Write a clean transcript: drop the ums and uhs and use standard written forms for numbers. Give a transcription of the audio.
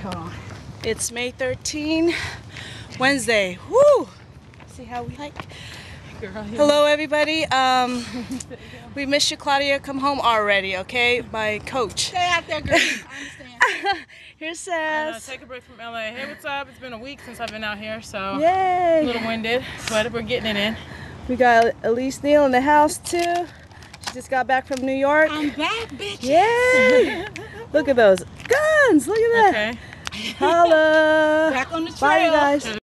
Hold on. It's May 13, Wednesday. Woo! See how we like. Girl, yeah. Hello, everybody. We missed you, Claudia. Come home already, okay? My coach. Stay out there, girl. I understand. Here's Sass. Take a break from LA. Hey, what's up? It's been a week since I've been out here, so Yay! a little winded, but we're getting it in. We got Elise Neal in the house too. She just got back from New York. I'm back, bitch. Yeah! Look at those guns. Look at that. Okay. Holla. Back on the trail. Bye, you guys.